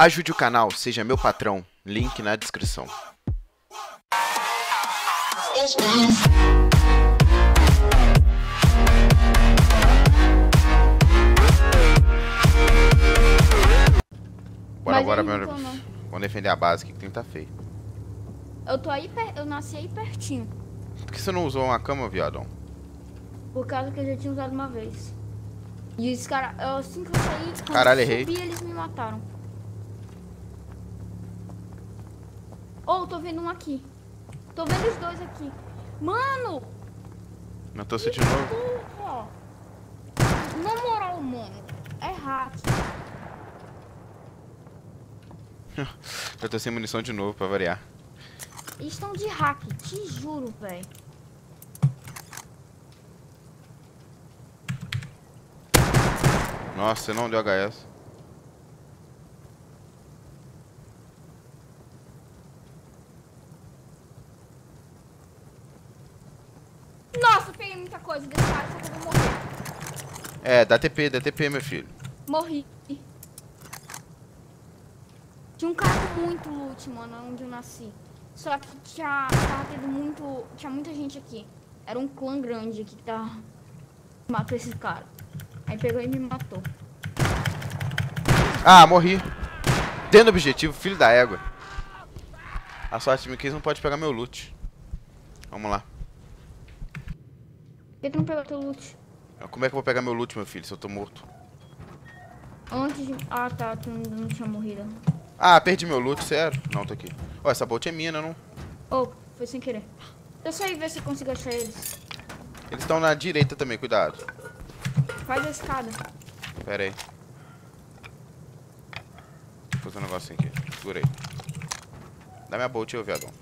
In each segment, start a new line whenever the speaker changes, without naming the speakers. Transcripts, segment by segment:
Ajude o canal, seja meu patrão. Link na descrição. Bora. Vamos defender a base aqui que tem que tá feio.
Eu tô aí, eu nasci aí pertinho.
Por que você não usou uma cama, viadão?
Por causa que eu já tinha usado uma vez. E os caras, assim que eu saí, quando
Caralho,
eu
errei.
subi, eles me mataram. Oh, tô vendo um aqui. Tô vendo os dois aqui. Mano!
Matou-se de novo?
Porra. Na moral, mano. É hack.
Eu tô sem munição de novo, pra variar.
Eles estão de hack, te juro, velho.
Nossa, você não deu HS.
Nossa, eu peguei muita coisa desse cara, só que eu vou morrer.
É, dá TP, meu filho.
Morri. Tinha um cara com muito loot, mano, onde eu nasci. Só que tinha muita gente aqui. Era um clã grande aqui que matou esse cara. Aí pegou e me matou.
Ah, morri. Dentro do objetivo, filho da égua. A sorte de mim que eles não pode pegar meu loot. Vamos lá.
Por que tu não pegou teu loot?
Como é que eu vou pegar meu loot, meu filho, se eu tô morto?
Antes de... Ah, tá, tu não tinha morrido.
Ah, perdi meu loot, sério? Não, tô aqui. Ó, essa bolt é minha, né, não?
Oh, foi sem querer. Deixa eu ir ver se eu consigo achar eles.
Eles estão na direita também, cuidado.
Faz a escada.
Pera aí. Vou fazer um negocinho aqui. Segura aí. Dá minha bolt aí, viadão.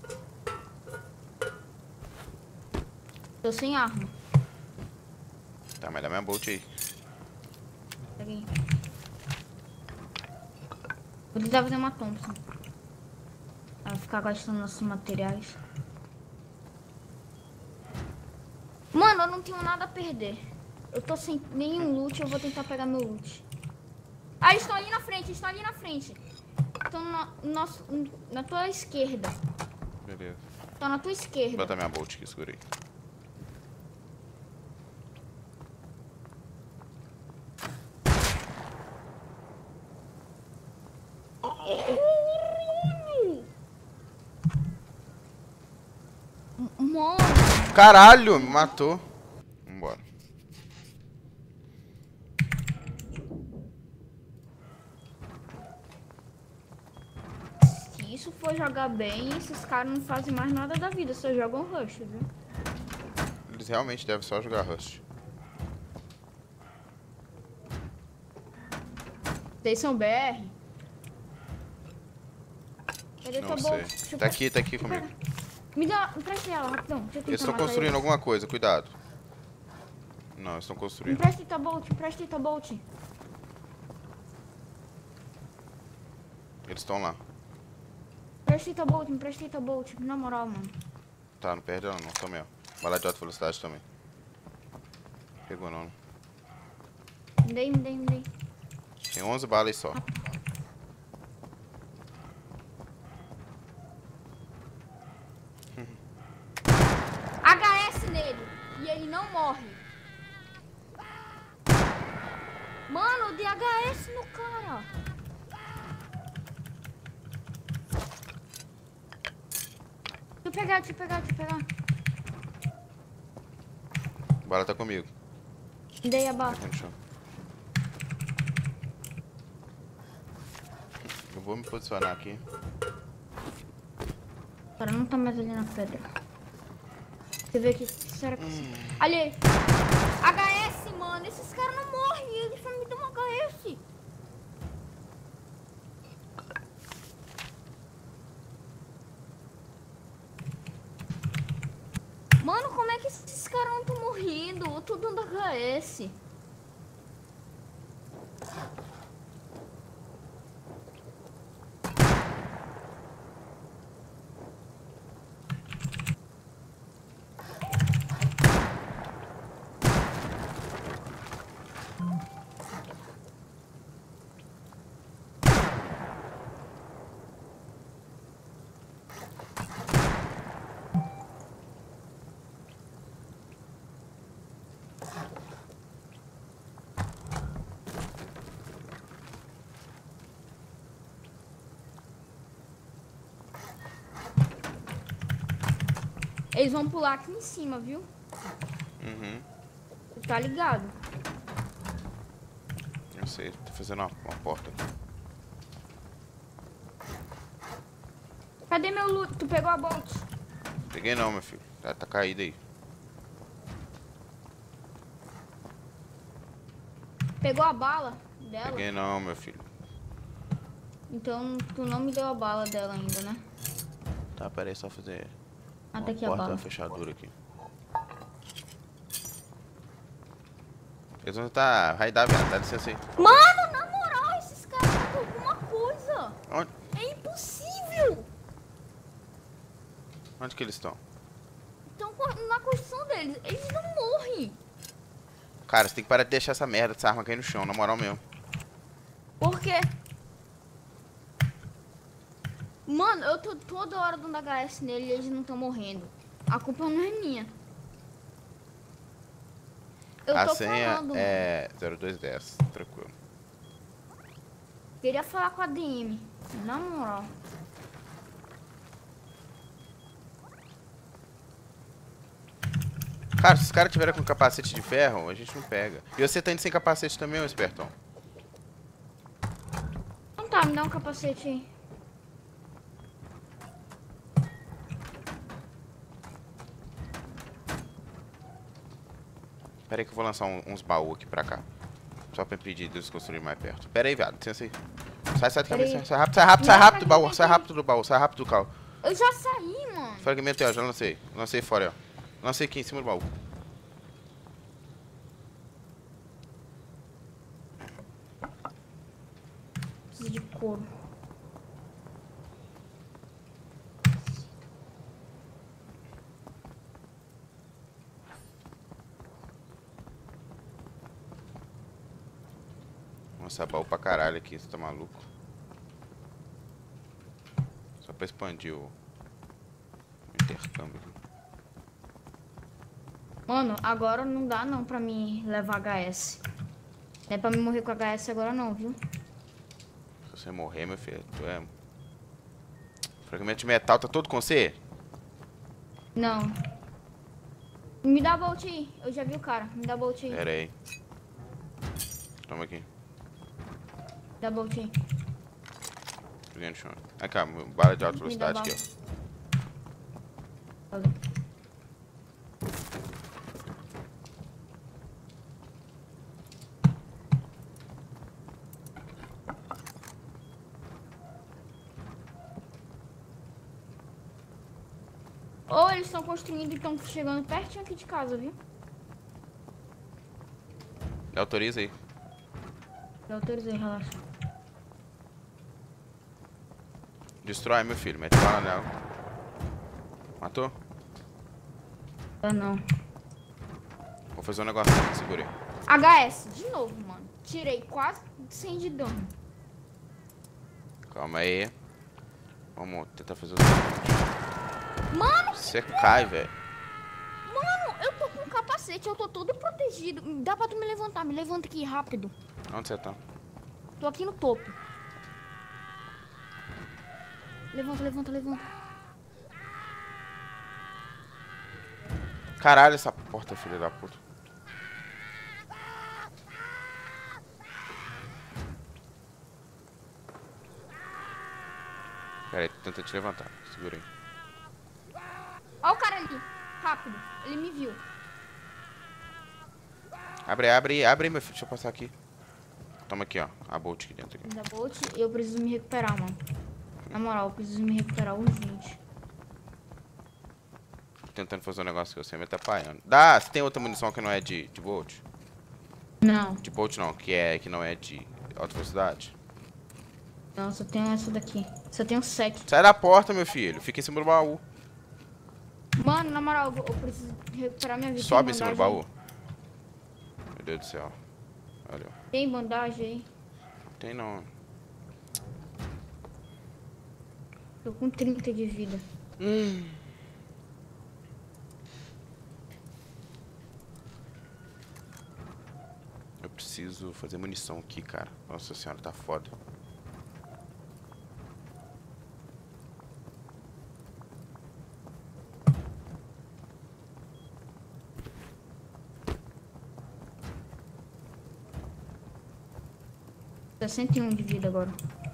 Tô sem arma.
Tá, mas dá minha bolt aí.
Peguei. Vou tentar fazer uma Thompson. Pra ficar gastando nossos materiais. Mano, eu não tenho nada a perder. Eu tô sem nenhum loot, eu vou tentar pegar meu loot. Ah, eles estão ali na frente, Estão na tua esquerda.
Beleza.
Estão na tua esquerda.
Vou botar minha bolt aqui, segura aí.
Mano.
Caralho, me matou. Vambora.
Se isso for jogar bem, esses caras não fazem mais nada da vida, só jogam Rush, viu?
Eles realmente devem só jogar Rust.
Vocês são BR? Cadê
Não
tua
sei.
bolsa?
Tá aqui comigo.
Me dá, empresta ela, rapidão. Deixa eu tentar
Eles estão
matar
construindo
eles.
alguma coisa, cuidado. Não, eles estão construindo.
Empresta tua bolt.
Eles estão lá.
Me empresta tua bolt. Na moral, mano.
Tá, não perde ela não, também, ó. Bala de alta velocidade também. Pegou não.
Me dei.
Tem 11 balas aí só.
HS nele. E ele não morre. Mano, eu dei HS no cara. Deixa eu pegar.
Bala tá comigo.
Dei a bala.
Tá no chão. Eu vou me posicionar aqui.
O cara não tá mais ali na pedra. Você vê aqui. Será que... Ali. HS, mano. Esses caras não morrem. Eles só me dão um HS. Mano, como é que esses caras não estão morrendo? Eu tô dando HS. Eles vão pular aqui em cima, viu?
Uhum.
Tá ligado?
Eu sei, tô fazendo uma porta aqui.
Cadê meu loot? Tu pegou a bolt?
Peguei não, meu filho. Tá caído aí.
Pegou a bala dela?
Peguei não, meu filho.
Então tu não me deu a bala dela ainda, né?
Tá, pera aí, só fazer
Ah,
uma
tá aqui a
porta,
bala.
uma fechadura aqui. Eles vão tá... Vai dar, velho. Dá licença aí.
Mano, na moral, esses caras estão com alguma coisa.
Onde,
É impossível.
onde que eles estão?
Estão na construção deles. Eles não morrem.
Cara, você tem que parar de deixar essa merda dessa arma cair no chão, na moral mesmo.
Por quê? Mano, eu tô toda hora dando HS nele e eles não estão morrendo. A culpa não é minha. Eu
A
tô
senha
falando, mano.
é 0210, tranquilo.
Queria falar com a DM. Na moral.
Cara, se os caras tiverem com capacete de ferro, a gente não pega. E você tá indo sem capacete também, ô espertão?
Então tá, me dá um capacete aí.
Pera aí que eu vou lançar uns baús aqui pra cá. Só pra impedir deles construírem mais perto. Pera aí, viado, licença aí. Sai do caminho, sai rápido, sai rápido do baú, sai rápido do baú, sai rápido do carro.
Eu já saí, mano.
Fragmento aí, ó, já lancei. Lancei fora, ó. Lancei aqui em cima do baú.
Preciso de couro.
Nossa, baú pra caralho aqui, você tá maluco? Só pra expandir o intercâmbio aqui.
Mano, agora não dá não pra mim levar HS. Não é pra me morrer com HS agora não, viu?
Se você morrer, meu filho, tu é... Fragmento de metal tá todo com você?
Não. Me dá a bolt aí. Eu já vi o cara. Me dá a bolt aí.
Pera aí. Toma aqui.
Dá a bolt aí.
Joguei no chão. Aqui, ó, bala de alta
Me dá
velocidade
bala.
aqui,
Valeu. Ou eles estão construindo e estão chegando pertinho aqui de casa, viu?
ó. Me autoriza aí.
Eu autorizei, relaxa.
Destrói, meu filho. Mete bala nela. Matou?
Eu não.
Vou fazer um negócio aqui, segura aí.
HS, de novo, mano. Tirei quase 100 de dano.
Calma aí. Vamos tentar fazer o seguinte.
Mano,
Você cai, velho.
mano, eu tô com um capacete, eu tô todo protegido. Dá pra tu me levantar, me levanta aqui rápido.
Onde você tá?
Tô aqui no topo. Levanta, levanta, levanta.
Caralho, essa porta, filha da puta. Pera aí, tenta te levantar. Segura aí.
Ó o cara ali, rápido. Ele me viu.
Abre aí, meu filho. Deixa eu passar aqui. Toma aqui, ó. A bolt aqui dentro. Aqui.
Da bolt, eu preciso me recuperar, mano. Na moral, eu preciso me recuperar urgente.
Tô tentando fazer um negócio que você me atrapalhando. Dá, você tem outra munição que não é de bolt?
Não,
De bolt não, que não é de alta velocidade.
não, só tenho essa daqui. Só tenho 7.
Sai da porta, meu filho. Fica em cima do baú.
Mano, na moral, eu preciso recuperar minha vida.
Sobe
Tem
em cima do
bandagem
baú. Meu Deus do céu. Olha.
aí? Tem bandagem aí?
Tem não.
Tô com 30 de vida.
Eu preciso fazer munição aqui, cara. Nossa senhora, tá foda.
61 de vida agora.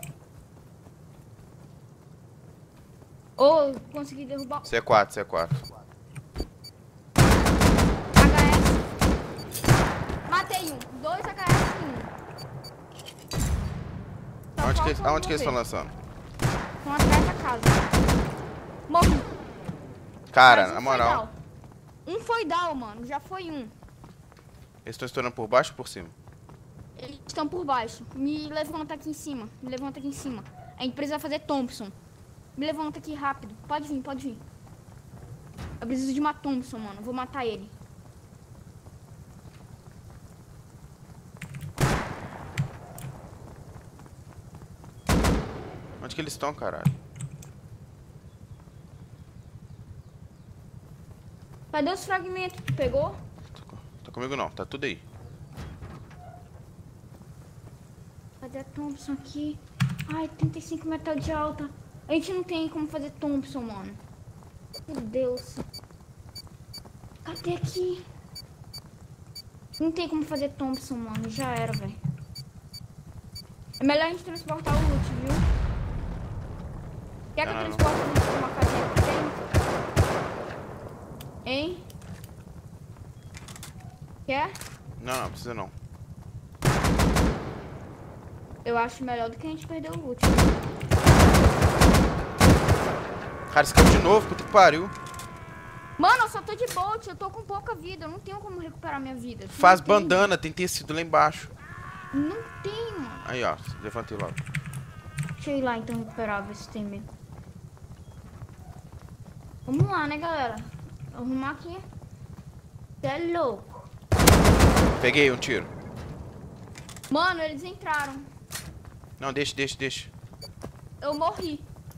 Oh, consegui derrubar.
C4, C4.
HS. Matei um. 2 HS e 1.
Aonde que eles estão lançando?
Estão atrás da casa. Morri.
Cara,
Mas
na
um foi
moral.
down. Um foi down, mano. Já foi um.
Eles estão estourando por baixo ou por cima?
Eles estão por baixo. Me levanta aqui em cima. Me levanta aqui em cima. A gente precisa fazer Thompson. Me levanta aqui rápido. Pode vir, pode vir. Eu preciso de uma Thompson, mano. Vou matar ele.
Onde que eles estão, caralho?
Cadê os fragmentos? Tu pegou?
Tá comigo não, tá tudo aí.
Cadê a Thompson aqui? Ai, 35 metal de alta. A gente não tem como fazer Thompson, mano. Meu Deus. Cadê aqui? Não tem como fazer Thompson, mano. Já era, velho. É melhor a gente transportar o loot, viu? Quer que eu transporte o loot pra uma casinha que tem? Hein? Quer?
Não, precisa não.
Eu acho melhor do que a gente perder o loot.
Cara, esse caiu de novo, puta que pariu.
Mano, eu só tô de bolt, eu tô com pouca vida. Eu não tenho como recuperar minha vida.
Faz
Não tem.
bandana, tem tecido lá embaixo.
Não tem, mano.
Aí, ó, levantei logo.
Deixa eu ir lá então recuperar, ver se tem mesmo. Vamos lá, né, galera? Arrumar aqui. Você é louco.
Peguei um tiro.
Mano, eles entraram.
Não, deixa.
Eu morri.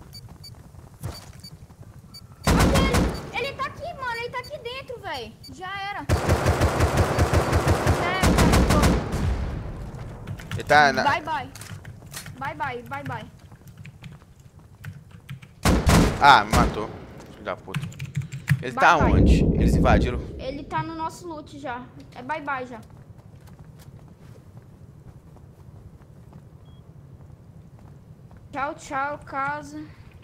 Olha ele tá aqui, mano. Ele tá aqui dentro, velho. Já era.
Ele tá na...
Bye, bye. Bye, bye.
Ah, me matou. Filho da puta. Ele
Bye,
tá
bye.
onde? Eles invadiram.
Ele tá no nosso loot já. É bye, bye já. Tchau, tchau, casa.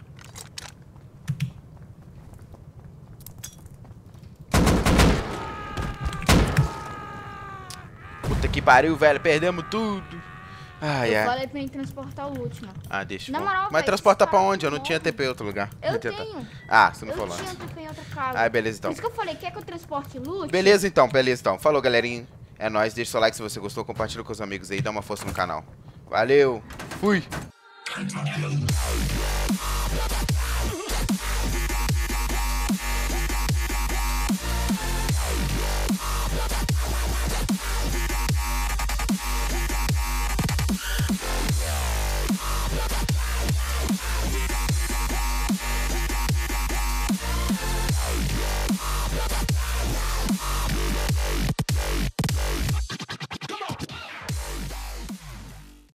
Puta que pariu, velho. Perdemos tudo. Ai,
Eu
ai.
falei pra gente transportar o loot, mano.
Ah, deixa.
Na
vamos.
moral,
Mas
velho,
transporta
esse
pra
cara
onde? Eu não
morre.
tinha TP em outro lugar.
Eu
Não tinha-
tenho.
Ah, você não
Eu
falou
tinha
antes.
TP em outra casa.
Ah, beleza então.
Por isso que eu falei, quer que eu transporte loot?
Beleza então. Falou, galerinha. É nóis. Deixa o seu like se você gostou. Compartilha com os amigos aí. Dá uma força no canal. Valeu. Fui.